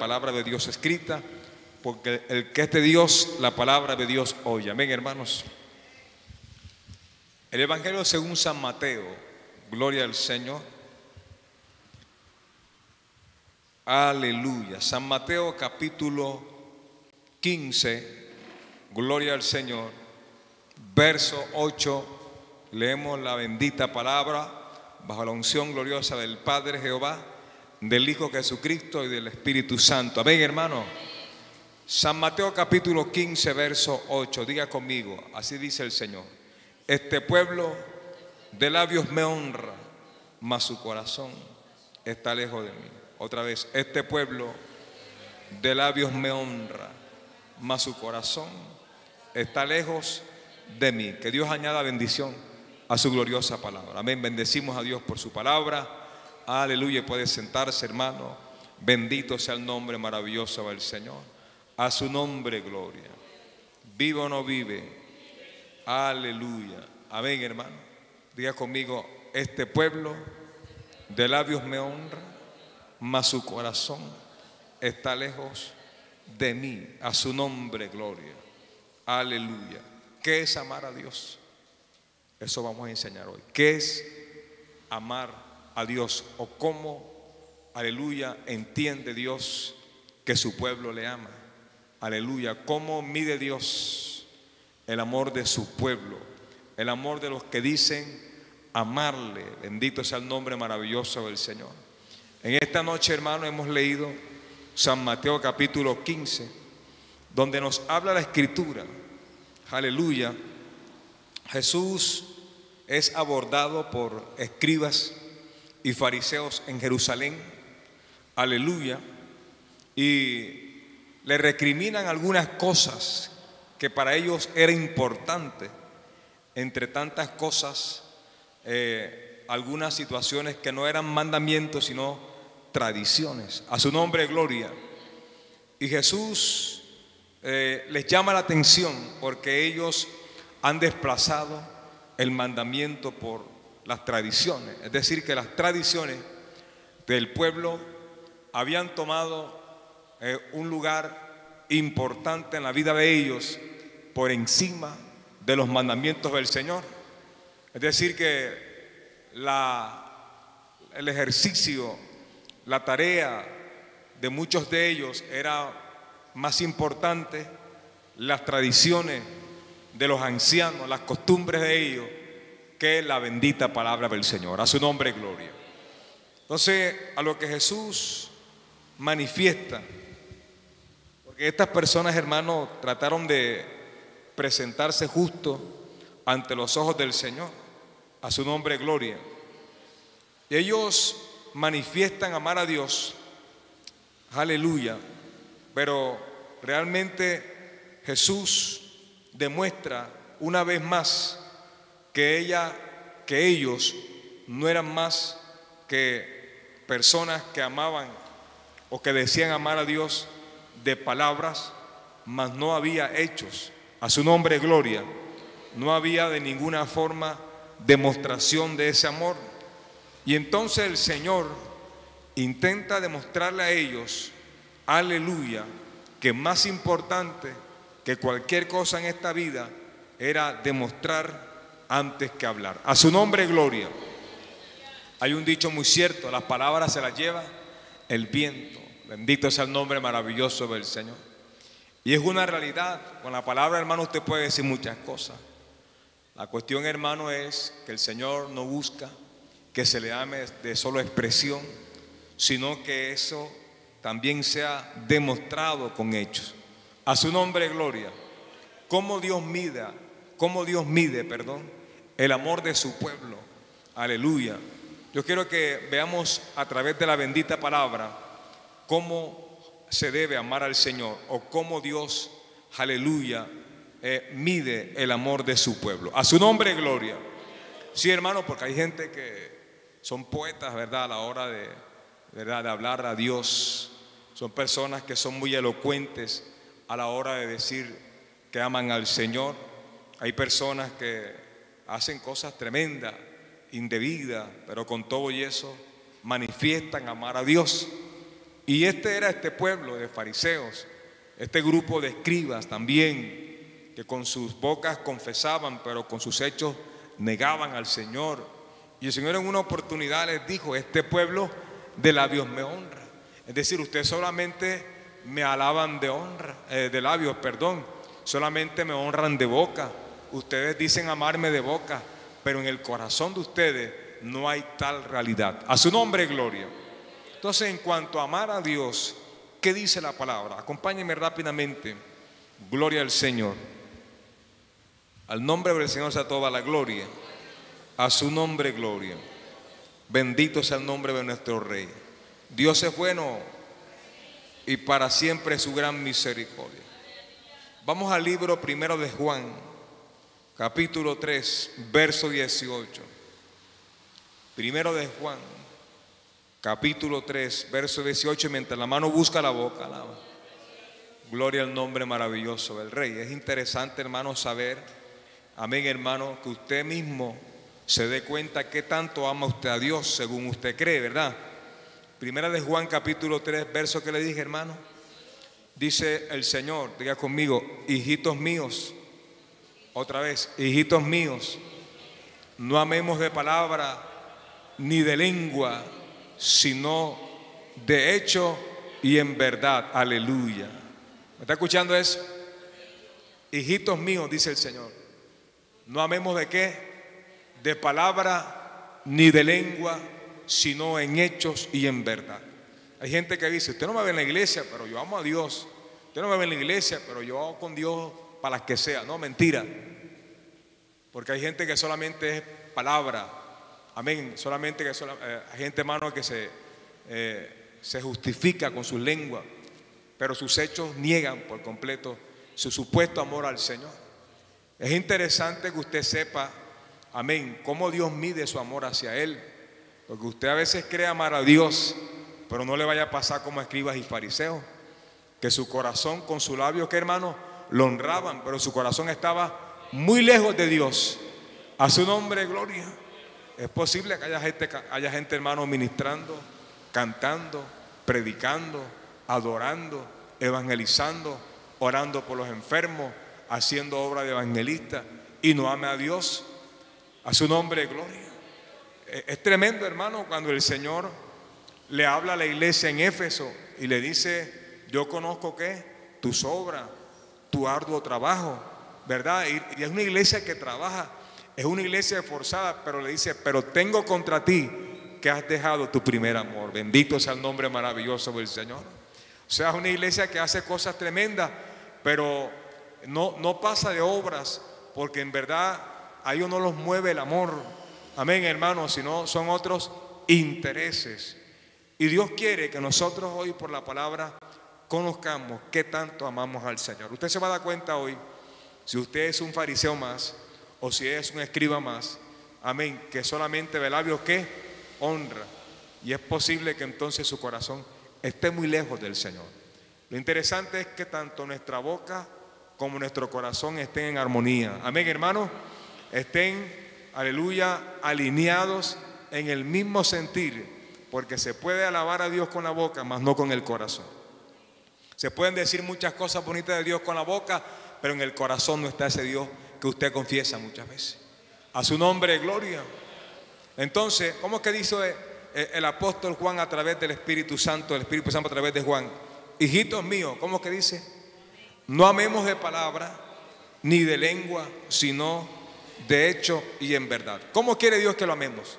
palabra de Dios escrita, porque el que es de Dios, la palabra de Dios oye. Amén, hermanos. El Evangelio según San Mateo, gloria al Señor. Aleluya. San Mateo capítulo 15, gloria al Señor. Verso 8, leemos la bendita palabra bajo la unción gloriosa del Padre Jehová, del Hijo Jesucristo y del Espíritu Santo. Amén, hermano. San Mateo capítulo 15, verso 8, diga conmigo, así dice el Señor: este pueblo de labios me honra, mas su corazón está lejos de mí. Otra vez, este pueblo de labios me honra, mas su corazón está lejos de mí. Que Dios añada bendición a su gloriosa palabra. Amén. Bendecimos a Dios por su palabra. Aleluya. Puede sentarse, hermano. Bendito sea el nombre maravilloso del Señor. A su nombre gloria. Vive o no vive. Aleluya. Amén, hermano. Diga conmigo: este pueblo de labios me honra, mas su corazón está lejos de mí. A su nombre gloria. Aleluya. ¿Qué es amar a Dios? Eso vamos a enseñar hoy. ¿Qué es amar a Dios? O cómo, aleluya, entiende Dios que su pueblo le ama. Aleluya. ¿Cómo mide Dios el amor de su pueblo? El amor de los que dicen amarle. Bendito sea el nombre maravilloso del Señor. En esta noche, hermano, hemos leído San Mateo capítulo 15, donde nos habla la Escritura. Aleluya. Jesús es abordado por escribas y fariseos en Jerusalén. Aleluya. Y le recriminan algunas cosas que para ellos era importante. Entre tantas cosas, algunas situaciones que no eran mandamientos sino tradiciones. A su nombre gloria. Y Jesús les llama la atención porque ellos han desplazado el mandamiento por las tradiciones. Es decir, que las tradiciones del pueblo habían tomado un lugar importante en la vida de ellos por encima de los mandamientos del Señor. Es decir, que el ejercicio, la tarea de muchos de ellos era más importante las tradiciones de los ancianos, las costumbres de ellos, que la bendita palabra del Señor. A su nombre gloria. Entonces, a lo que Jesús manifiesta, porque estas personas, hermanos, trataron de presentarse justo ante los ojos del Señor. A su nombre gloria. Y ellos manifiestan amar a Dios. Aleluya. Pero realmente Jesús demuestra una vez más que ellos no eran más que personas que amaban o que decían amar a Dios de palabras, mas no había hechos. A su nombre gloria. No había de ninguna forma demostración de ese amor. Y entonces el Señor intenta demostrarle a ellos, aleluya, que más importante que cualquier cosa en esta vida era demostrar antes que hablar. A su nombre gloria. Hay un dicho muy cierto: las palabras se las lleva el viento. Bendito sea el nombre maravilloso del Señor. Y es una realidad. Con la palabra, hermano, usted puede decir muchas cosas. La cuestión, hermano, es que el Señor no busca que se le ame de solo expresión, sino que eso también sea demostrado con hechos. A su nombre gloria. Cómo Dios mide, el amor de su pueblo. Aleluya. Yo quiero que veamos a través de la bendita palabra cómo se debe amar al Señor, o cómo Dios, aleluya, mide el amor de su pueblo. A su nombre gloria. Sí, hermano, porque hay gente que son poetas, ¿verdad? A la hora de, ¿verdad?, de hablar a Dios. Son personas que son muy elocuentes a la hora de decir que aman al Señor. Hay personas que hacen cosas tremendas, indebidas, pero con todo y eso manifiestan amar a Dios. Y este pueblo de fariseos, este grupo de escribas también, que con sus bocas confesaban, pero con sus hechos negaban al Señor. Y el Señor en una oportunidad les dijo: este pueblo de labios me honra. Es decir, ustedes solamente me alaban de labios, perdón. Solamente me honran de boca. Ustedes dicen amarme de boca, pero en el corazón de ustedes no hay tal realidad. A su nombre, gloria. Entonces, en cuanto a amar a Dios, ¿qué dice la palabra? Acompáñenme rápidamente. Gloria al Señor. Al nombre del Señor sea toda la gloria. A su nombre, gloria. Bendito sea el nombre de nuestro Rey. Dios es bueno y para siempre su gran misericordia. Vamos al libro primero de Juan, capítulo 3, verso 18. Primero de Juan, capítulo 3, verso 18. Mientras la mano busca la boca, alaba. Gloria al nombre maravilloso del Rey. Es interesante, hermano, saber, amén, hermano, que usted mismo se dé cuenta qué tanto ama usted a Dios según usted cree, ¿verdad? Primera de Juan, capítulo 3, verso que le dije, hermano. Dice el Señor, diga conmigo: hijitos míos, otra vez, hijitos míos, no amemos de palabra ni de lengua, sino de hecho y en verdad. Aleluya. ¿Me está escuchando eso? Hijitos míos, dice el Señor, no amemos de qué, de palabra ni de lengua, sino en hechos y en verdad. Hay gente que dice: usted no me ve en la iglesia, pero yo amo a Dios. Usted no me ve en la iglesia, pero yo hago con Dios para las que sea. No, mentira. Porque hay gente que solamente es palabra. Amén. Solamente que hay gente, hermano, que se justifica con sus lenguas, pero sus hechos niegan por completo su supuesto amor al Señor. Es interesante que usted sepa, amén, cómo Dios mide su amor hacia Él. Porque usted a veces cree amar a Dios, pero no le vaya a pasar como a escribas y fariseos, que su corazón con su labio, que hermano, lo honraban, pero su corazón estaba muy lejos de Dios. A su nombre, gloria. Es posible que haya gente, hermano, ministrando, cantando, predicando, adorando, evangelizando, orando por los enfermos, haciendo obra de evangelista, y no ame a Dios. A su nombre, gloria. Es tremendo, hermano, cuando el Señor le habla a la iglesia en Éfeso y le dice: yo conozco ¿qué? Tus obras, tu arduo trabajo, ¿verdad? Y es una iglesia que trabaja, es una iglesia esforzada, pero le dice: pero tengo contra ti que has dejado tu primer amor. Bendito sea el nombre maravilloso del Señor. O sea, es una iglesia que hace cosas tremendas, pero no pasa de obras, porque en verdad a ellos no los mueve el amor. Amén, hermanos, sino son otros intereses. Y Dios quiere que nosotros hoy por la palabra conozcamos qué tanto amamos al Señor. Usted se va a dar cuenta hoy, si usted es un fariseo más o si es un escriba más, amén, que solamente de labios que honra. Y es posible que entonces su corazón esté muy lejos del Señor. Lo interesante es que tanto nuestra boca como nuestro corazón estén en armonía. Amén, hermano. Estén, aleluya, alineados en el mismo sentir. Porque se puede alabar a Dios con la boca, mas no con el corazón. Se pueden decir muchas cosas bonitas de Dios con la boca, pero en el corazón no está ese Dios que usted confiesa muchas veces. A su nombre, gloria. Entonces, ¿cómo es que dice el apóstol Juan a través del Espíritu Santo, el Espíritu Santo a través de Juan? Hijitos míos, ¿cómo es que dice? No amemos de palabra ni de lengua, sino de hecho y en verdad. ¿Cómo quiere Dios que lo amemos?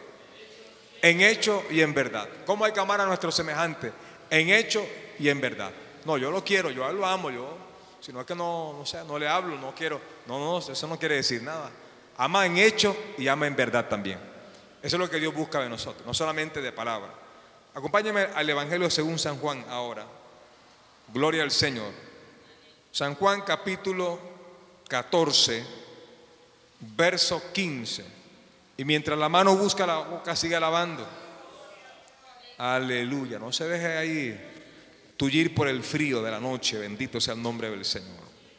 En hecho y en verdad. ¿Cómo hay que amar a nuestros semejantes? En hecho y en verdad. No, yo lo quiero, yo lo amo, si no es que no le hablo, no quiero. No, eso no quiere decir nada. Ama en hecho y ama en verdad también. Eso es lo que Dios busca de nosotros, no solamente de palabra. Acompáñenme al Evangelio según San Juan ahora. Gloria al Señor. San Juan capítulo 14, verso 15. Y mientras la mano busca la boca, sigue alabando. Aleluya. No se deje ahí tullir por el frío de la noche. Bendito sea el nombre del Señor.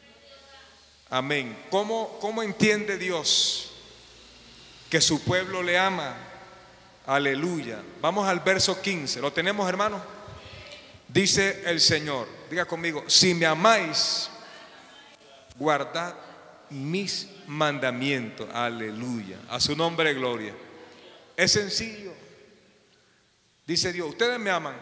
Amén. ¿Cómo entiende Dios que su pueblo le ama? Aleluya. Vamos al verso 15. ¿Lo tenemos, hermano? Dice el Señor, diga conmigo, si me amáis, guardad mis mandamientos. Aleluya. A su nombre, gloria. Es sencillo. Dice Dios, ustedes me aman.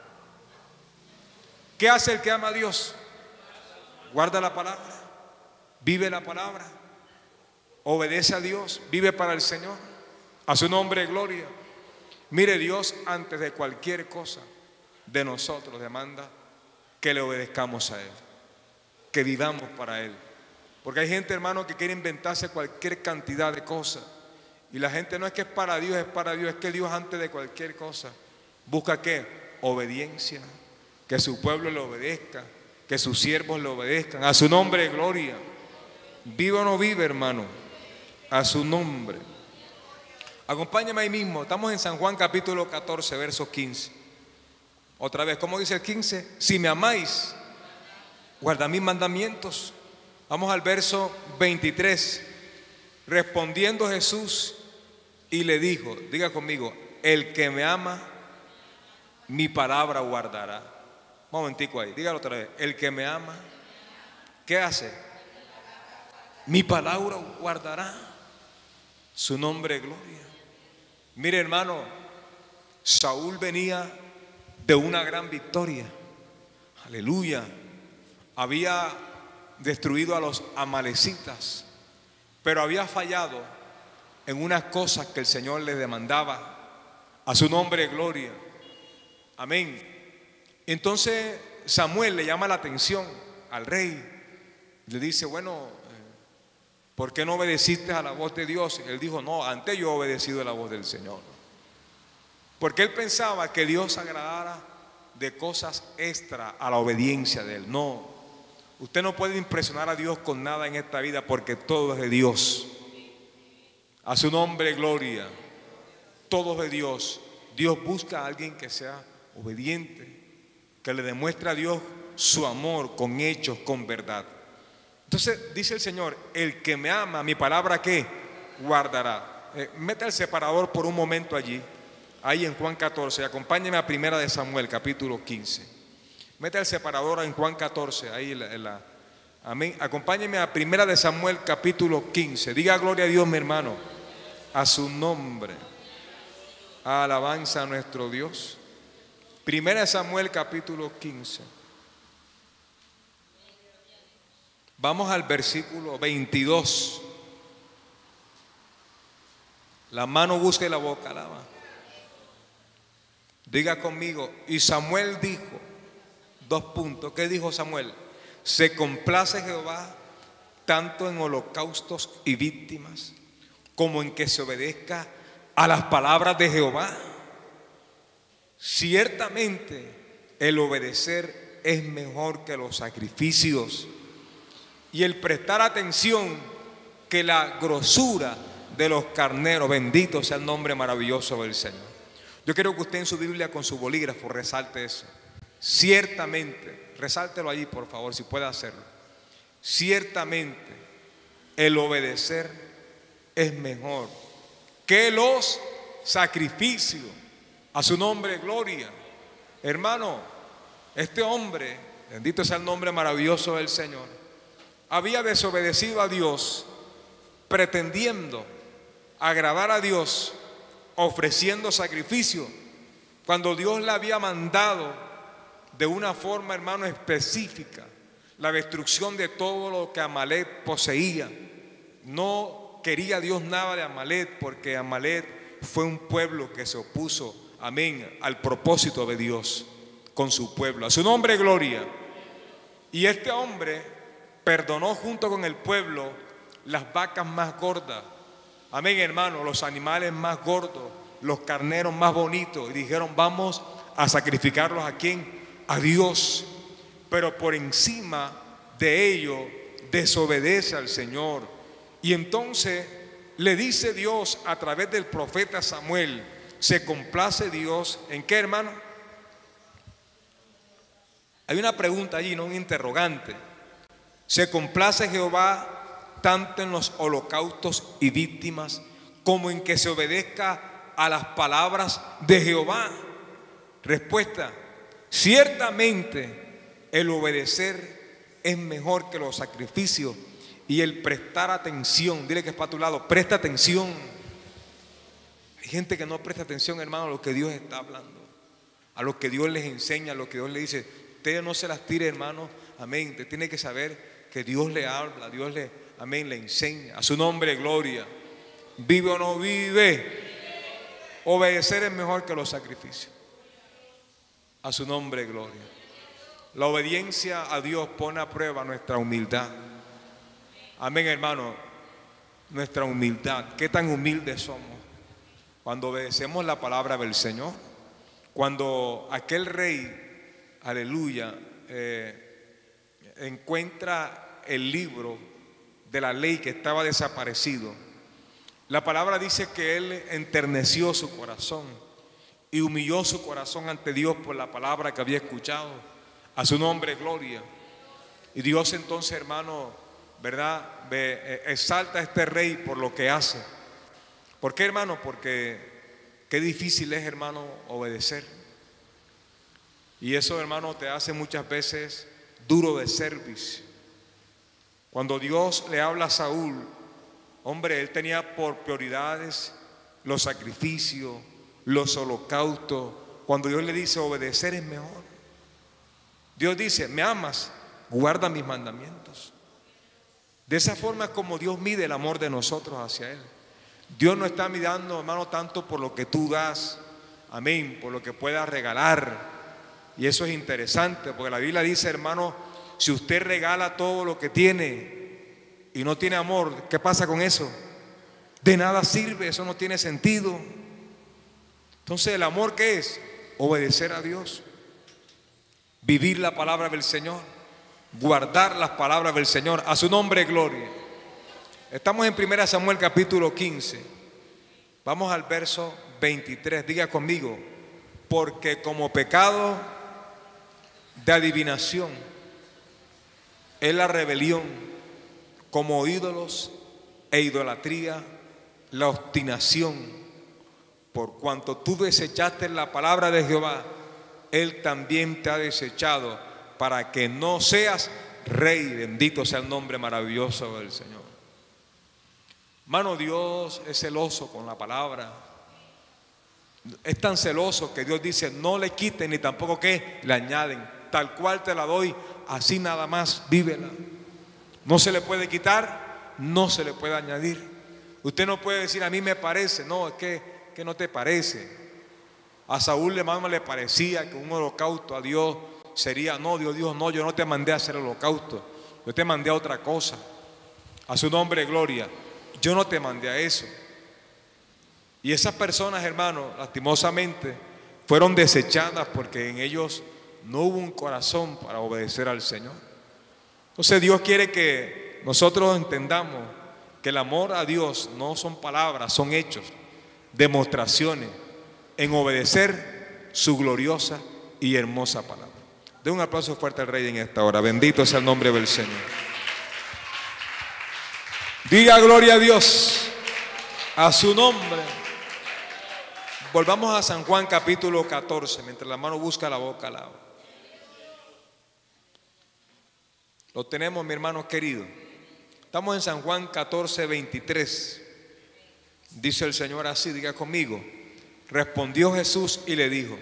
¿Qué hace el que ama a Dios? Guarda la palabra, vive la palabra, obedece a Dios, vive para el Señor. A su nombre, gloria. Mire, Dios antes de cualquier cosa de nosotros demanda que le obedezcamos a Él, que vivamos para Él. Porque hay gente, hermano, que quiere inventarse cualquier cantidad de cosas. Y la gente no es que es para Dios, es para Dios. Es que Dios antes de cualquier cosa busca ¿qué? Obediencia. Que su pueblo le obedezca, que sus siervos le obedezcan. A su nombre, gloria. Vive o no vive, hermano, a su nombre. Acompáñame ahí mismo. Estamos en San Juan capítulo 14, verso 15. Otra vez, ¿cómo dice el 15? Si me amáis, guardad mis mandamientos. Vamos al verso 23. Respondiendo Jesús y le dijo, diga conmigo, el que me ama, mi palabra guardará. Un momentico ahí, dígalo otra vez. El que me ama, ¿qué hace? Mi palabra guardará. Su nombre, gloria. Mire, hermano, Saúl venía de una gran victoria. Aleluya. Había destruido a los amalecitas, pero había fallado en unas cosas que el Señor le demandaba. A su nombre, gloria. Amén. Entonces Samuel le llama la atención al rey. Le dice, bueno, ¿por qué no obedeciste a la voz de Dios? Él dijo, no, antes yo he obedecido a la voz del Señor. Porque él pensaba que Dios agradara de cosas extra a la obediencia de él. No, usted no puede impresionar a Dios con nada en esta vida porque todo es de Dios. A su nombre, gloria. Todo es de Dios. Dios busca a alguien que sea obediente, que le demuestre a Dios su amor con hechos, con verdad. Entonces dice el Señor, el que me ama, mi palabra ¿qué? Guardará. Meta el separador por un momento allí, ahí en Juan 14, acompáñeme a Primera de Samuel, capítulo 15. Meta el separador en Juan 14, ahí amén. Acompáñeme a Primera de Samuel, capítulo 15. Diga gloria a Dios, mi hermano, a su nombre. Alabanza a nuestro Dios. Primera de Samuel, capítulo 15. Vamos al versículo 22. La mano busca y la boca alaba. Diga conmigo, y Samuel dijo, dos puntos. ¿Qué dijo Samuel? Se complace Jehová tanto en holocaustos y víctimas como en que se obedezca a las palabras de Jehová. Ciertamente el obedecer es mejor que los sacrificios y el prestar atención que la grosura de los carneros. Bendito sea el nombre maravilloso del Señor. Yo quiero que usted en su Biblia con su bolígrafo resalte eso. Ciertamente, resáltelo allí por favor si puede hacerlo. Ciertamente el obedecer es mejor que los sacrificios. A su nombre, gloria. Hermano, este hombre, bendito sea el nombre maravilloso del Señor, había desobedecido a Dios, pretendiendo agradar a Dios, ofreciendo sacrificio, cuando Dios le había mandado de una forma, hermano, específica, la destrucción de todo lo que Amalek poseía. No quería Dios nada de Amalek, porque Amalek fue un pueblo que se opuso, amén, al propósito de Dios con su pueblo. A su nombre, gloria. Y este hombre perdonó junto con el pueblo las vacas más gordas, amén, hermano, los animales más gordos, los carneros más bonitos, y dijeron, vamos a sacrificarlos ¿a quién? A Dios. Pero por encima de ello desobedece al Señor. Y entonces le dice Dios a través del profeta Samuel, ¿se complace Dios en qué, hermano? Hay una pregunta allí, no un interrogante. ¿Se complace Jehová tanto en los holocaustos y víctimas como en que se obedezca a las palabras de Jehová? Respuesta: Ciertamente el obedecer es mejor que los sacrificios y el prestar atención. Dile que es para tu lado, presta atención. Hay gente que no presta atención, hermano, a lo que Dios está hablando, a lo que Dios les enseña, a lo que Dios les dice. Ustedes no se las tire, hermano. Amén. Usted tiene que saber que Dios le habla, Dios le, amén, le enseña. A su nombre, gloria. Vive o no vive, obedecer es mejor que los sacrificios. A su nombre, gloria. La obediencia a Dios pone a prueba nuestra humildad. Amén, hermano. Nuestra humildad. ¿Qué tan humildes somos cuando obedecemos la palabra del Señor? Cuando aquel rey, aleluya, encuentra el libro de la ley que estaba desaparecido, la palabra dice que él enterneció su corazón y humilló su corazón ante Dios por la palabra que había escuchado. A su nombre, gloria. Y Dios entonces, hermano, ¿verdad?, exalta a este rey por lo que hace. ¿Por qué, hermano? Porque qué difícil es, hermano, obedecer. Y eso, hermano, te hace muchas veces duro de cerviz. Cuando Dios le habla a Saúl, hombre, él tenía por prioridades los sacrificios, los holocaustos. Cuando Dios le dice obedecer es mejor. Dios dice, me amas, guarda mis mandamientos. De esa forma es como Dios mide el amor de nosotros hacia Él. Dios no está mirando, hermano, tanto por lo que tú das, amén, por lo que puedas regalar. Y eso es interesante, porque la Biblia dice, hermano, si usted regala todo lo que tiene y no tiene amor, ¿qué pasa con eso? De nada sirve, eso no tiene sentido. Entonces, ¿el amor qué es? Obedecer a Dios, vivir la palabra del Señor, guardar las palabras del Señor. A su nombre, gloria. Estamos en 1 Samuel capítulo 15. Vamos al verso 23. Diga conmigo, porque como pecado de adivinación es la rebelión, como ídolos e idolatría la obstinación. Por cuanto tú desechaste la palabra de Jehová, Él también te ha desechado para que no seas rey. Bendito sea el nombre maravilloso del Señor. Hermano, Dios es celoso con la palabra. Es tan celoso que Dios dice, no le quiten ni tampoco que le añaden. Tal cual te la doy, así nada más, vívela. No se le puede quitar, no se le puede añadir. Usted no puede decir, a mí me parece. No, es que no te parece. A Saúl hermano le parecía que un holocausto a Dios sería, no, Dios, no, yo no te mandé a hacer holocausto, yo te mandé a otra cosa. A su nombre, gloria. Yo no te mandé a eso. Y esas personas, hermano, lastimosamente fueron desechadas porque en ellos no hubo un corazón para obedecer al Señor. Entonces Dios quiere que nosotros entendamos que el amor a Dios no son palabras, son hechos, demostraciones en obedecer su gloriosa y hermosa palabra. De un aplauso fuerte al Rey en esta hora. Bendito sea el nombre del Señor. Diga gloria a Dios, a su nombre. Volvamos a San Juan capítulo 14, mientras la mano busca la boca al lado. Lo tenemos, mi hermano querido. Estamos en San Juan 14, 23. Dice el Señor así, diga conmigo. Respondió Jesús y le dijo,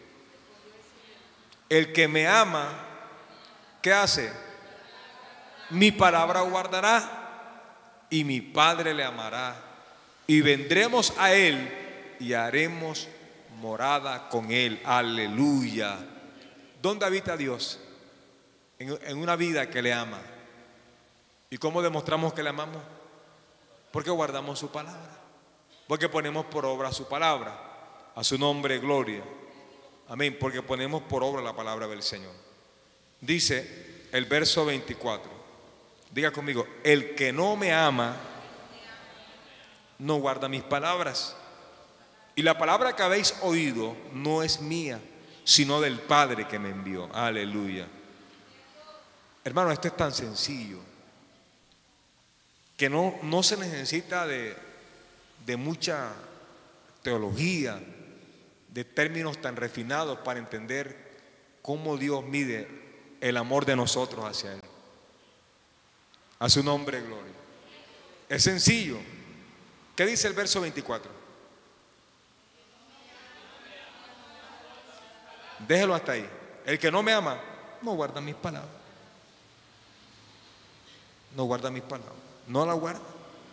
el que me ama, ¿qué hace? Mi palabra guardará y mi Padre le amará y vendremos a él y haremos morada con él. Aleluya. ¿Dónde habita Dios? En una vida que le ama. ¿Y cómo demostramos que le amamos? Porque guardamos su palabra, porque ponemos por obra su palabra. A su nombre, gloria. Amén, porque ponemos por obra la palabra del Señor. Dice el verso 24. Diga conmigo, el que no me ama no guarda mis palabras. Y la palabra que habéis oído no es mía, sino del Padre que me envió. Aleluya. Hermano, esto es tan sencillo que no se necesita de mucha teología, de términos tan refinados para entender cómo Dios mide el amor de nosotros hacia Él. A su nombre, gloria. Es sencillo. ¿Qué dice el verso 24? Déjelo hasta ahí. El que no me ama, no guarda mis palabras. No guarda mis palabras. No las guarda.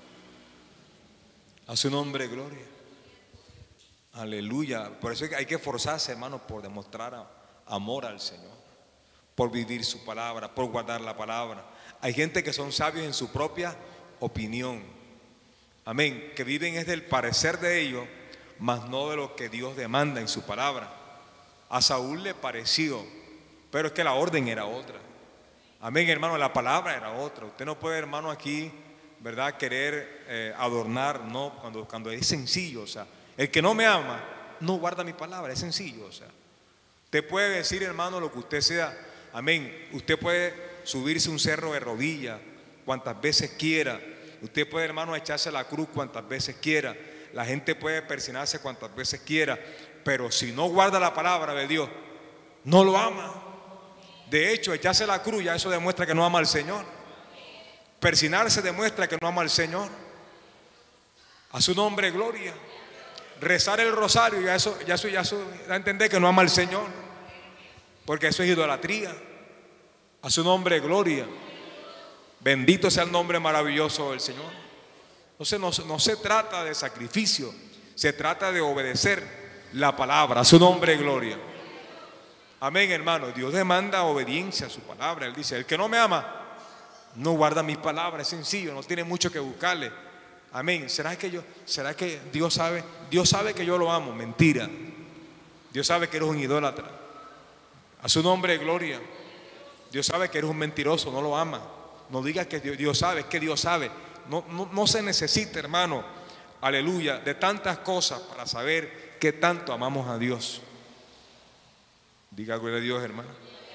A su nombre, gloria. Aleluya. Por eso hay que esforzarse, hermanos, por demostrar amor al Señor, por vivir su palabra, por guardar la palabra. Hay gente que son sabios en su propia opinión. Amén. Que viven es del parecer de ellos, mas no de lo que Dios demanda en su palabra. A Saúl le pareció, pero es que la orden era otra. Amén, hermano, la palabra era otra. Usted no puede, hermano, aquí, ¿verdad?, querer adornar, no, cuando es sencillo. O sea, el que no me ama, no guarda mi palabra, es sencillo. O sea, usted puede decir, hermano, lo que usted sea. Amén. Usted puede subirse un cerro de rodillas cuantas veces quiera. Usted puede, hermano, echarse la cruz cuantas veces quiera. La gente puede persinarse cuantas veces quiera. Pero si no guarda la palabra de Dios, no lo ama. De hecho, echarse la cruz, ya eso demuestra que no ama al Señor. Persinarse demuestra que no ama al Señor. A su nombre, gloria. Rezar el rosario, ya eso da a entender que no ama al Señor, porque eso es idolatría. A su nombre, gloria. Bendito sea el nombre maravilloso del Señor. Entonces no se trata de sacrificio, se trata de obedecer la palabra. A su nombre, gloria. Amén, hermano. Dios demanda obediencia a su palabra. Él dice, el que no me ama, no guarda mis palabras. Es sencillo, no tiene mucho que buscarle. Amén. ¿Será que Dios sabe? Dios sabe que yo lo amo. Mentira. Dios sabe que eres un idólatra. A su nombre, gloria. Dios sabe que eres un mentiroso, no lo ama. No digas que Dios sabe, es que Dios sabe. No se necesita, hermano, aleluya, de tantas cosas para saber qué tanto amamos a Dios. Diga gloria a Dios, hermano.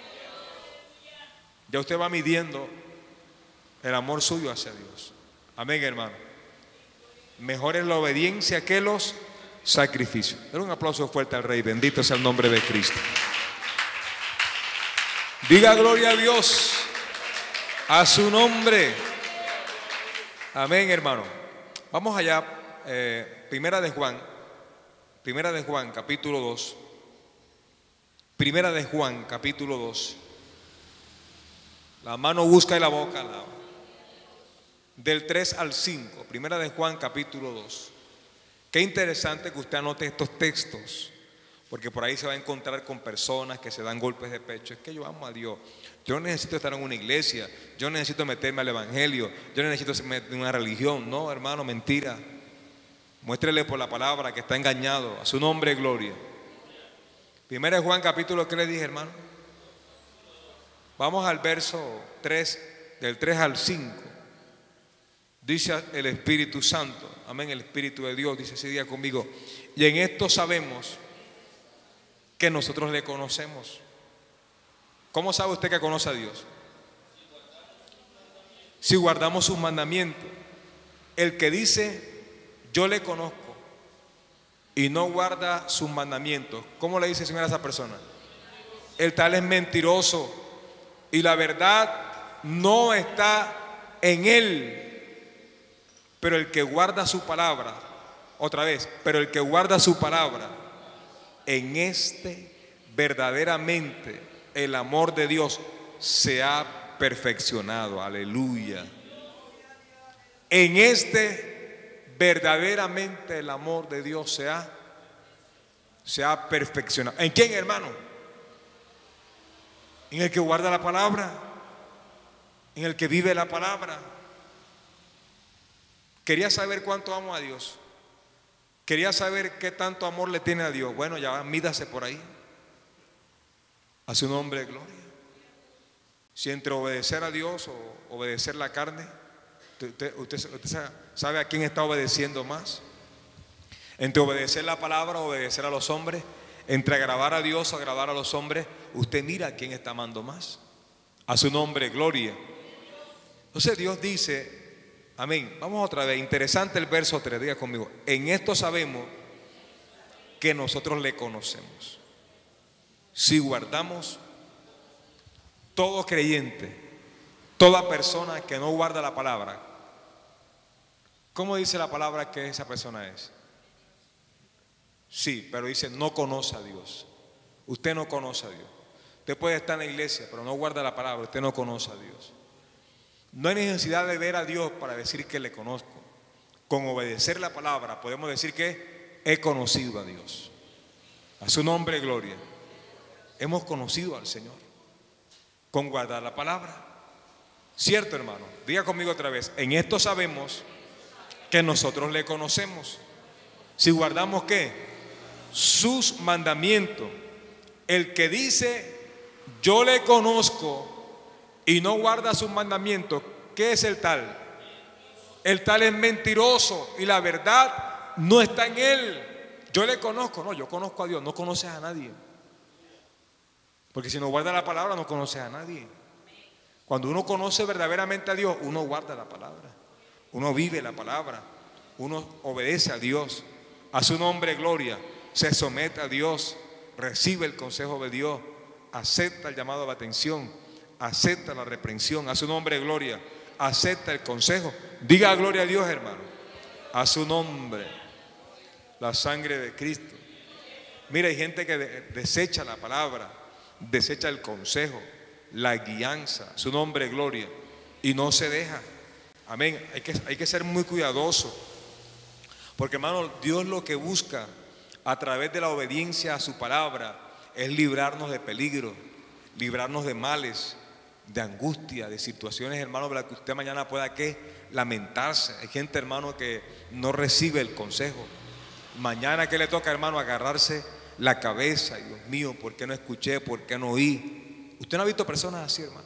Ya usted va midiendo el amor suyo hacia Dios. Amén, hermano. Mejor es la obediencia que los sacrificios. Denle un aplauso fuerte al Rey. Bendito sea el nombre de Cristo. Diga gloria a Dios. A su nombre. Amén, hermano. Vamos allá. Primera de Juan, capítulo 2. Primera de Juan, capítulo 2. La mano busca y la boca alaba. Del 3 al 5. Primera de Juan, capítulo 2. Qué interesante que usted anote estos textos, porque por ahí se va a encontrar con personas que se dan golpes de pecho. Es que yo amo a Dios. Yo no necesito estar en una iglesia. Yo no necesito meterme al evangelio. Yo no necesito meterme en una religión. No, hermano, mentira. Muéstrele por la palabra que está engañado. A su nombre, gloria. Primera de Juan, capítulo, ¿qué le dije, hermano? Vamos al verso 3, del 3 al 5. Dice el Espíritu Santo, amén, el Espíritu de Dios, dice ese día conmigo. Y en esto sabemos que nosotros le conocemos. ¿Cómo sabe usted que conoce a Dios? Si guardamos sus mandamientos. El que dice, yo le conozco, y no guarda sus mandamientos, ¿cómo le dice el Señor a esa persona? El tal es mentiroso, y la verdad no está en él. Pero el que guarda su palabra, otra vez, pero el que guarda su palabra, en este verdaderamente el amor de Dios se ha perfeccionado. Aleluya. En este verdaderamente el amor de Dios se ha perfeccionado. ¿En quién, hermano? En el que guarda la palabra, en el que vive la palabra. Quería saber cuánto amo a Dios. Quería saber qué tanto amor le tiene a Dios. Bueno, ya mídase por ahí. A su nombre, gloria. Si entre obedecer a Dios o obedecer la carne, usted sabe a quién está obedeciendo más. Entre obedecer la palabra o obedecer a los hombres, entre agradar a Dios o agradar a los hombres, usted mira a quién está amando más. A su nombre, gloria. Entonces Dios dice, amén. Vamos otra vez. Interesante el verso 3. Diga conmigo. En esto sabemos que nosotros le conocemos. si guardamos, todo creyente, toda persona que no guarda la palabra, ¿cómo dice la palabra que esa persona es? Sí, pero dice no conoce a Dios. Usted no conoce a Dios. Usted puede estar en la iglesia, pero no guarda la palabra, usted no conoce a Dios. No hay necesidad de ver a Dios para decir que le conozco. Con obedecer la palabra podemos decir que he conocido a Dios. A su nombre, gloria. Hemos conocido al Señor con guardar la palabra. ¿Cierto, hermano? Diga conmigo otra vez. En esto sabemos que nosotros le conocemos. Si guardamos ¿qué? Sus mandamientos. El que dice yo le conozco y no guarda sus mandamientos, ¿qué es el tal? El tal es mentiroso y la verdad no está en él. Yo le conozco, no, yo conozco a Dios, no conoces a nadie. Porque si no guarda la palabra no conoces a nadie. Cuando uno conoce verdaderamente a Dios, uno guarda la palabra, uno vive la palabra, uno obedece a Dios, a su nombre gloria, se somete a Dios, recibe el consejo de Dios, acepta el llamado a la atención, acepta la reprensión, a su nombre gloria, acepta el consejo. Diga gloria a Dios, hermano, a su nombre, la sangre de Cristo. Mira, hay gente que desecha la palabra, desecha el consejo, la guianza, su nombre gloria, y no se deja. Amén. Hay que ser muy cuidadoso, porque hermano, Dios lo que busca a través de la obediencia a su palabra es librarnos de peligro, librarnos de males, de angustia, de situaciones, hermano, para que usted mañana pueda ¿qué? Lamentarse. Hay gente, hermano, que no recibe el consejo. Mañana ¿qué le toca, hermano? Agarrarse la cabeza. Dios mío, ¿por qué no escuché? ¿Por qué no oí? ¿Usted no ha visto personas así, hermano?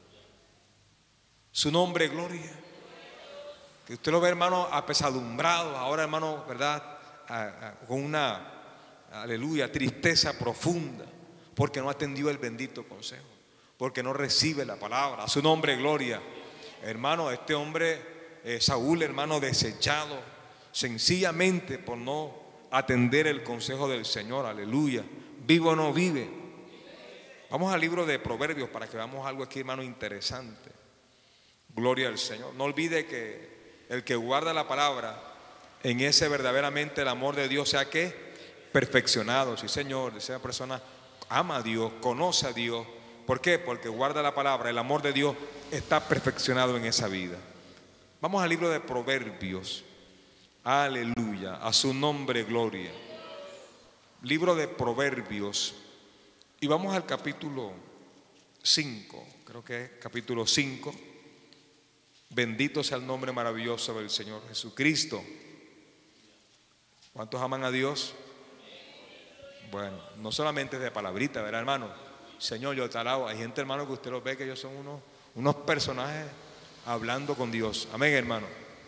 Su nombre, gloria. Que usted lo ve, hermano, apesadumbrado. Ahora, hermano, ¿verdad? Con una, aleluya, tristeza profunda, porque no atendió el bendito consejo, porque no recibe la palabra. A su nombre, gloria. Hermano, este hombre, Saúl, hermano, desechado, sencillamente por no atender el consejo del Señor, aleluya. ¿Vive o no vive? Vamos al libro de Proverbios para que veamos algo aquí, hermano, interesante. Gloria al Señor. No olvide que el que guarda la palabra, en ese verdaderamente el amor de Dios sea que perfeccionado. Sí, Señor, esa persona ama a Dios, conoce a Dios. ¿Por qué? Porque guarda la palabra. El amor de Dios está perfeccionado en esa vida. Vamos al libro de Proverbios. Aleluya, a su nombre gloria. Libro de Proverbios. Y vamos al capítulo 5. Creo que es capítulo 5. Bendito sea el nombre maravilloso del Señor Jesucristo. ¿Cuántos aman a Dios? Bueno, no solamente de palabrita, ¿verdad, hermano? Señor, yo te alabo. Hay gente, hermano, que usted los ve que ellos son unos personajes hablando con Dios. Amén, hermano.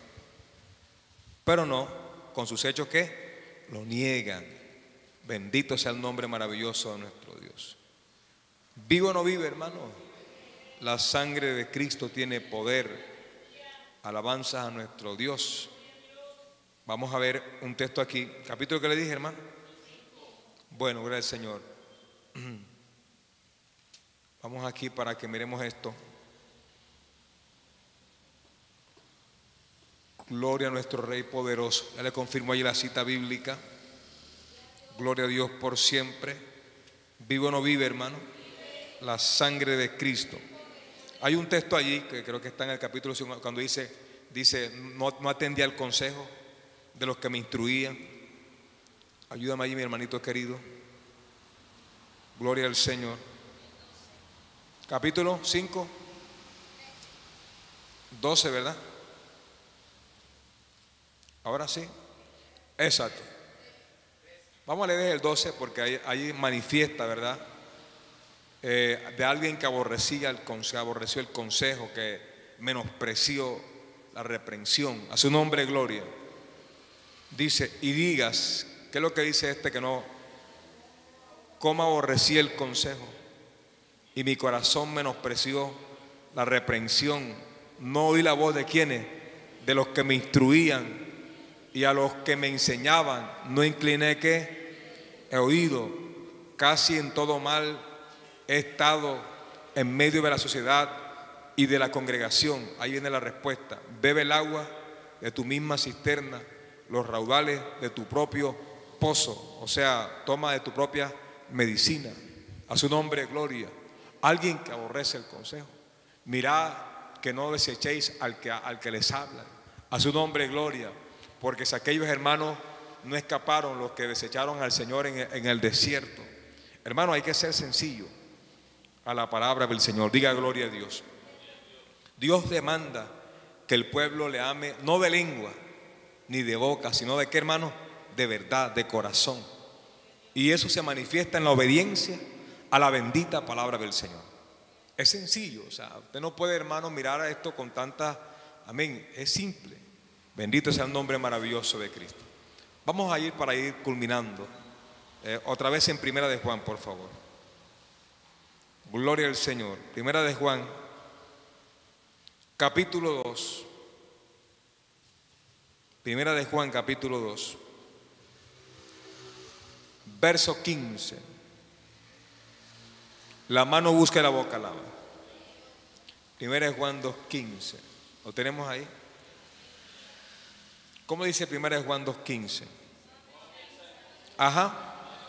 Pero no, con sus hechos, ¿qué? Lo niegan. Bendito sea el nombre maravilloso de nuestro Dios. ¿Vive o no vive, hermano? La sangre de Cristo tiene poder. Alabanzas a nuestro Dios. Vamos a ver un texto aquí. ¿Capítulo que le dije, hermano? Bueno, gracias, Señor. Vamos aquí para que miremos esto. Gloria a nuestro Rey poderoso. Ya le confirmo ahí la cita bíblica. Gloria a Dios por siempre. ¿Vive o no vive, hermano? La sangre de Cristo. Hay un texto allí que creo que está en el capítulo 5, cuando dice no atendía al consejo de los que me instruían. Ayúdame allí, mi hermanito querido. Gloria al Señor. Capítulo 5, 12, ¿verdad? Ahora sí. Exacto. Vamos a leer el 12 porque ahí manifiesta, ¿verdad? De alguien que aborreció el consejo, que menospreció la reprensión. A su nombre, gloria. Dice, y digas, ¿qué es lo que dice este que no? ¿Cómo aborrecí el consejo? Y mi corazón menospreció la reprensión. No oí la voz de quienes, de los que me instruían, y a los que me enseñaban no incliné ¿qué? He oído. casi en todo mal he estado en medio de la sociedad y de la congregación. Ahí viene la respuesta. Bebe el agua de tu misma cisterna, los raudales de tu propio pozo. O sea, toma de tu propia medicina. A su nombre, gloria. Alguien que aborrece el consejo. Mirad que no desechéis al que les habla. A su nombre, gloria. Porque si aquellos hermanos no escaparon, los que desecharon al Señor en el desierto. Hermano, hay que ser sencillo a la palabra del Señor. Diga gloria a Dios. Dios demanda que el pueblo le ame, no de lengua ni de boca, sino de qué, hermano, de verdad, de corazón. Y eso se manifiesta en la obediencia a la bendita palabra del Señor. Es sencillo, o sea, usted no puede, hermano, mirar a esto con tanta, amén, es simple. Bendito sea el nombre maravilloso de Cristo. Vamos a ir para ir culminando. Otra vez en Primera de Juan, por favor. Gloria al Señor. Primera de Juan, capítulo 2. Primera de Juan, capítulo 2. Verso 15. La mano busca y la boca lava. Primera de Juan 2:15. ¿Lo tenemos ahí? ¿Cómo dice Primera de Juan 2:15? Ajá.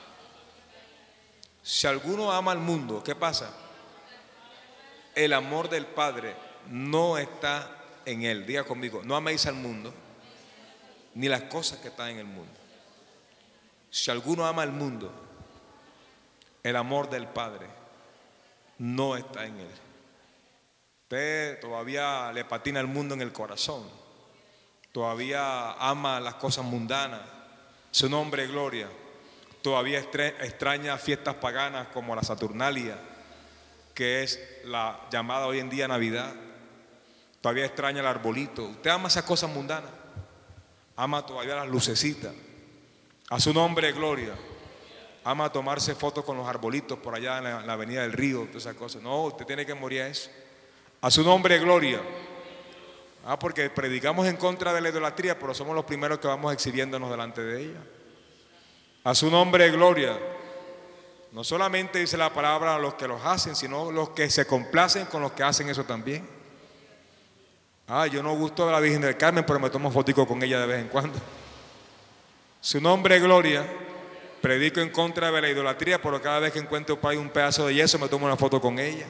Si alguno ama al mundo, ¿qué pasa? El amor del Padre no está en él. Diga conmigo, no améis al mundo ni las cosas que están en el mundo. Si alguno ama al mundo, el amor del Padre no está en él. Usted todavía le patina el mundo en el corazón. Todavía ama las cosas mundanas. Su nombre, gloria. Todavía extraña fiestas paganas como la Saturnalia, que es la llamada hoy en día Navidad. Todavía extraña el arbolito. Usted ama esas cosas mundanas. Ama todavía las lucecitas. A su nombre, gloria. Ama tomarse fotos con los arbolitos por allá en la avenida del Río, todas esas cosas. No, usted tiene que morir a eso. A su nombre, gloria. Porque predicamos en contra de la idolatría, pero somos los primeros que vamos exhibiéndonos delante de ella. A su nombre, gloria. No solamente dice la palabra a los que los hacen, sino los que se complacen con los que hacen eso también. Yo no gusto de la Virgen del Carmen, pero me tomo fotico con ella de vez en cuando. Su nombre, gloria. Predico en contra de la idolatría, pero cada vez que encuentro por ahí un pedazo de yeso me tomo una foto con ella.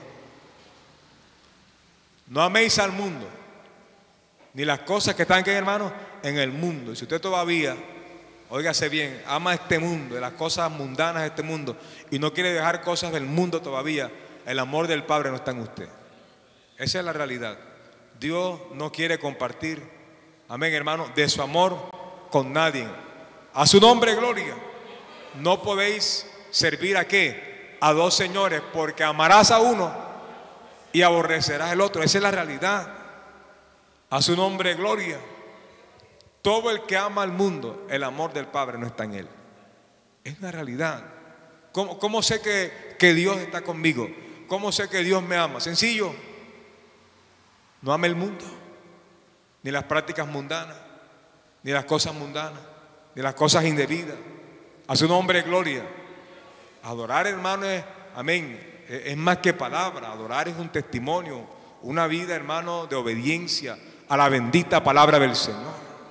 No améis al mundo, ni las cosas que están aquí, hermanos, en el mundo. Y si usted todavía, óigase bien, ama este mundo, de las cosas mundanas de este mundo, y no quiere dejar cosas del mundo todavía, el amor del Padre no está en usted. Esa es la realidad. Dios no quiere compartir, amén, hermano, de su amor con nadie. A su nombre, gloria. No podéis servir a qué, a dos señores, porque amarás a uno y aborrecerás al otro. Esa es la realidad. A su nombre, gloria. Todo el que ama al mundo, el amor del Padre no está en él. Es una realidad. ¿Cómo sé que Dios está conmigo? ¿Cómo sé que Dios me ama? Sencillo. No ame el mundo, ni las prácticas mundanas, ni las cosas mundanas, ni las cosas indebidas. A su nombre, gloria. Adorar, hermano, amén, es más que palabra. Adorar es un testimonio, una vida, hermano, de obediencia a la bendita palabra del Señor.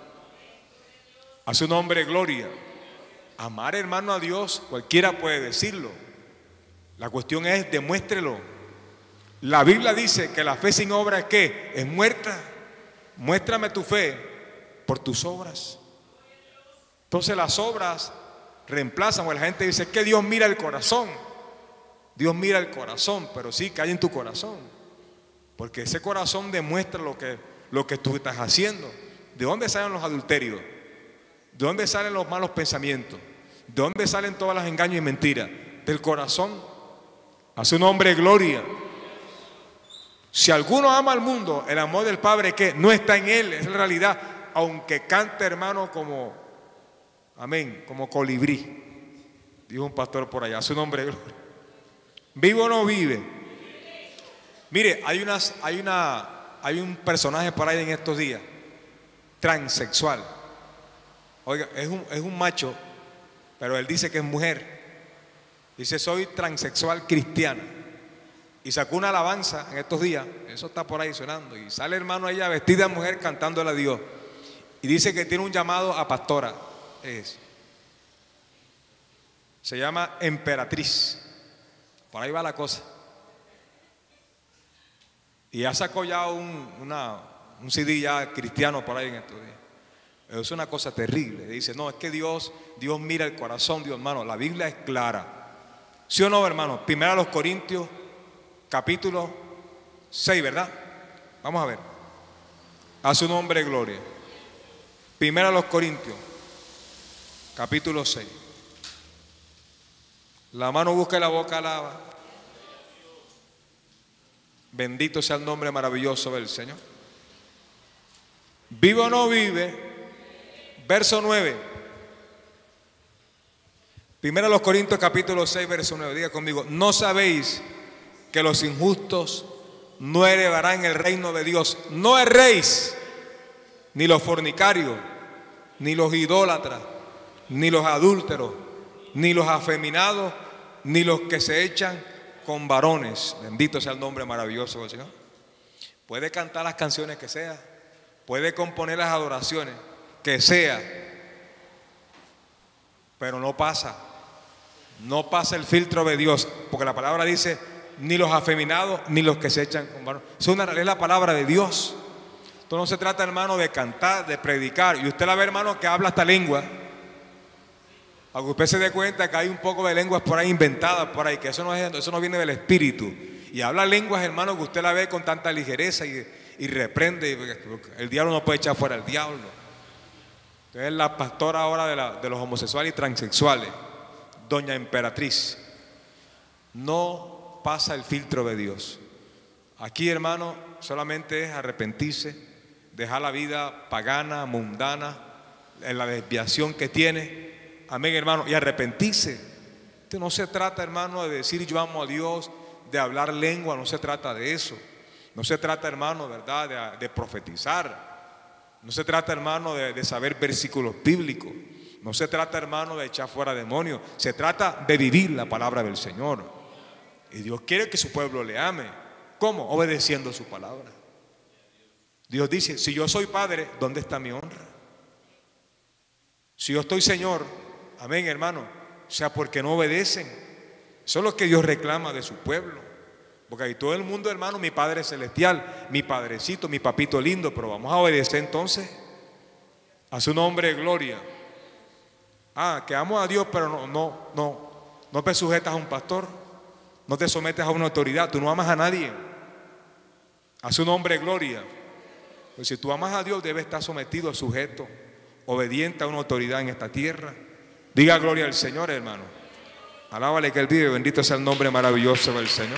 A su nombre, gloria. Amar, hermano, a Dios, cualquiera puede decirlo. La cuestión es, demuéstrelo. La Biblia dice que la fe sin obra es ¿qué? Es muerta. Muéstrame tu fe por tus obras. Entonces las obras reemplazan, o la gente dice que Dios mira el corazón. Dios mira el corazón, pero sí que hay en tu corazón, porque ese corazón demuestra lo que tú estás haciendo. ¿De dónde salen los adulterios? ¿De dónde salen los malos pensamientos? ¿De dónde salen todas las engaños y mentiras? Del corazón. A su nombre, gloria. Si alguno ama al mundo, el amor del Padre que no está en él, es la realidad. Aunque cante, hermano, como amén, como colibrí, dijo un pastor por allá. A su nombre, gloria. ¿Vive o no vive? Mire, hay un personaje por ahí en estos días, transexual. Oiga, es un macho, pero él dice que es mujer. Dice, soy transexual cristiana. Y sacó una alabanza en estos días, eso está por ahí sonando. Y sale hermano ella vestida de mujer cantándole a Dios. Y dice que tiene un llamado a pastora. Se llama Emperatriz. Por ahí va la cosa. Y ya sacó ya un CD ya cristiano por ahí en estos días. Es una cosa terrible. Dice, no, es que Dios mira el corazón, Dios, hermano. La Biblia es clara. ¿Sí o no, hermano? Primera a los Corintios, capítulo 6, ¿verdad? Vamos a ver. A su nombre, gloria. Primera a los Corintios, capítulo 6. La mano busca y la boca alaba. Bendito sea el nombre maravilloso del Señor. ¿Vive o no vive? Verso 9. Primero a los Corintios capítulo 6, verso 9. Diga conmigo, ¿no sabéis que los injustos no heredarán el reino de Dios? No erréis, ni los fornicarios, ni los idólatras, ni los adúlteros, ni los afeminados, ni los que se echan con varones. Bendito sea el nombre maravilloso del Señor. Puede cantar las canciones que sea, puede componer las adoraciones que sea, pero no pasa el filtro de Dios, porque la palabra dice, ni los afeminados, ni los que se echan con varones. Es la palabra de Dios. Esto no se trata, hermano, de cantar, de predicar. Y usted la ve, hermano, que habla esta lengua. Aunque usted se dé cuenta que hay un poco de lenguas por ahí inventadas por ahí, que eso no viene del Espíritu. Y habla lenguas, hermano, que usted la ve con tanta ligereza y reprende. El diablo no puede echar fuera al diablo. Entonces, la pastora ahora de los homosexuales y transexuales, doña Emperatriz, no pasa el filtro de Dios. Aquí, hermano, solamente es arrepentirse, dejar la vida pagana, mundana, en la desviación que tiene. Amén, hermano, y arrepentirse. Esto no se trata, hermano, de decir yo amo a Dios, de hablar lengua, no se trata de eso. No se trata, hermano, ¿verdad?, de profetizar. No se trata, hermano, de saber versículos bíblicos. No se trata, hermano, de echar fuera demonios. Se trata de vivir la palabra del Señor. Y Dios quiere que su pueblo le ame. ¿Cómo? Obedeciendo su palabra. Dios dice, si yo soy padre, ¿dónde está mi honra? Si yo estoy Señor, amén, hermano, o sea, porque no obedecen. Eso es lo que Dios reclama de su pueblo. Porque ahí todo el mundo, hermano, mi Padre Celestial, mi Padrecito, mi papito lindo, pero vamos a obedecer entonces a su nombre de gloria. Que amo a Dios, pero no te sujetas a un pastor, no te sometes a una autoridad, tú no amas a nadie. A su nombre de gloria. Pues si tú amas a Dios, debes estar sometido, sujeto, obediente a una autoridad en esta tierra. Diga gloria al Señor, hermano. Alábale que Él vive, bendito sea el nombre maravilloso del Señor.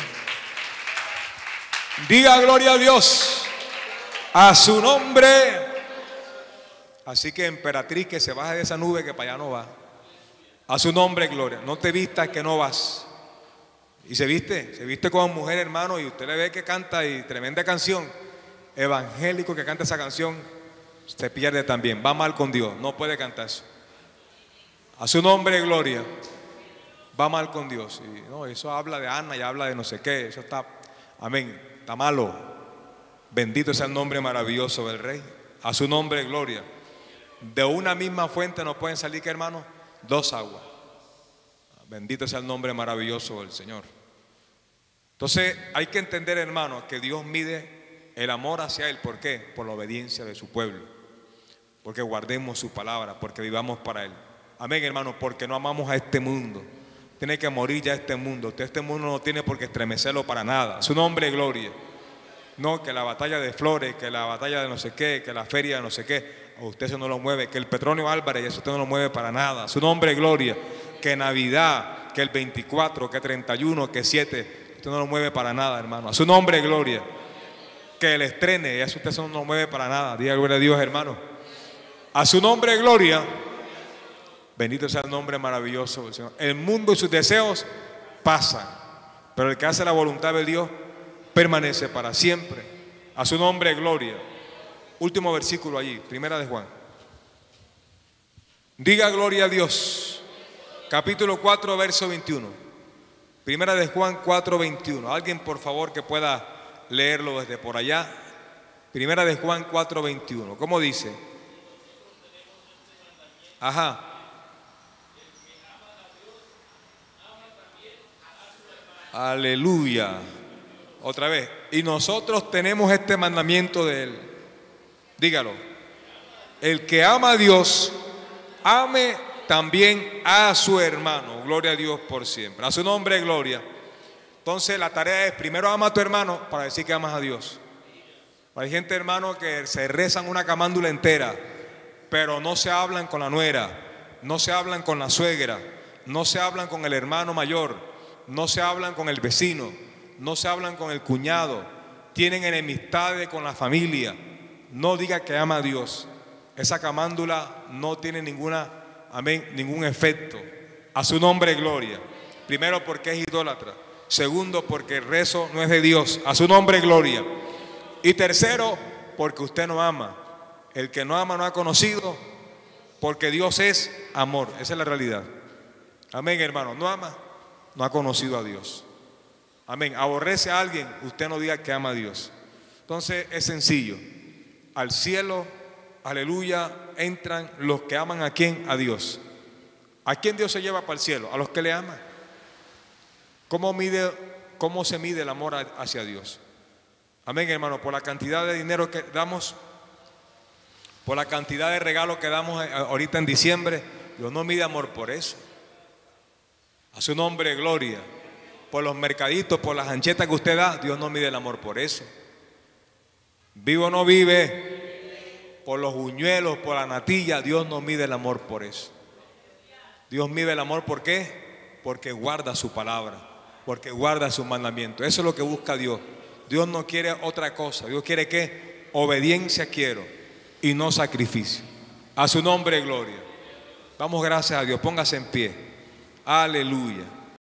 Diga gloria a Dios, a su nombre. Así que Emperatriz, que se baje de esa nube que para allá no va. A su nombre, gloria. No te vistas que no vas. Y se viste como mujer, hermano, y usted le ve que canta y tremenda canción. Evangélico que canta esa canción, se pierde también, va mal con Dios, no puede cantar eso. A su nombre, gloria. Va mal con Dios. Y, no, eso habla de Ana y habla de no sé qué, eso está, amén, está malo. Bendito sea el nombre maravilloso del Rey. A su nombre, gloria. De una misma fuente no pueden salir, ¿qué, hermano? Dos aguas. Bendito sea el nombre maravilloso del Señor. Entonces hay que entender, hermano, que Dios mide el amor hacia Él. ¿Por qué? Por la obediencia de su pueblo. Porque guardemos su palabra, porque vivamos para Él. Amén, hermano, porque no amamos a este mundo. Tiene que morir ya este mundo. Este mundo no tiene por qué estremecerlo para nada. Su nombre, gloria. No, que la batalla de Flores, que la batalla de no sé qué, que la feria de no sé qué, a usted eso no lo mueve. Que el Petronio Álvarez, eso usted no lo mueve para nada. Su nombre, gloria. Que Navidad, que el 24, que 31, que 7, usted no lo mueve para nada, hermano. A su nombre, gloria. Que el estrene, eso usted no lo mueve para nada. Diga gloria a Dios, hermano. A su nombre, gloria. Bendito sea el nombre maravilloso del Señor. El mundo y sus deseos pasan, pero el que hace la voluntad de Dios permanece para siempre. A su nombre, gloria. Último versículo allí, primera de Juan. Diga gloria a Dios. Capítulo 4, verso 21. Primera de Juan 4:21. Alguien por favor que pueda leerlo desde por allá. Primera de Juan 4:21. ¿Cómo dice? Ajá. Aleluya. Otra vez. Y nosotros tenemos este mandamiento de Él. Dígalo. El que ama a Dios, ame también a su hermano. Gloria a Dios por siempre. A su nombre, gloria. Entonces la tarea es: primero ama a tu hermano para decir que amas a Dios. Hay gente, hermano, que se rezan una camándula entera, pero no se hablan con la nuera, no se hablan con la suegra, no se hablan con el hermano mayor, no se hablan con el vecino, no se hablan con el cuñado, tienen enemistades con la familia. No diga que ama a Dios. Esa camándula no tiene ningún efecto. A su nombre, gloria. Primero, porque es idólatra. Segundo, porque el rezo no es de Dios. A su nombre, gloria. Y tercero, porque usted no ama. El que no ama no ha conocido, porque Dios es amor. Esa es la realidad. Amén, hermano. No ama, no ha conocido a Dios. Amén. Aborrece a alguien, usted no diga que ama a Dios. Entonces es sencillo. Al cielo, aleluya, entran los que aman ¿a quién? A Dios. ¿A quién Dios se lleva para el cielo? A los que le aman. ¿Cómo se mide el amor hacia Dios? Amén, hermano. Por la cantidad de dinero que damos, por la cantidad de regalos que damos ahorita en diciembre, Dios no mide amor por eso. A su nombre, gloria. Por los mercaditos, por las anchetas que usted da, Dios no mide el amor por eso. Vive o no vive, por los buñuelos, por la natilla, Dios no mide el amor por eso. Dios mide el amor, ¿por qué? Porque guarda su palabra, porque guarda su mandamiento. Eso es lo que busca Dios. Dios no quiere otra cosa. Dios quiere que obediencia quiero y no sacrificio. A su nombre, gloria. Damos gracias a Dios. Póngase en pie. Aleluya.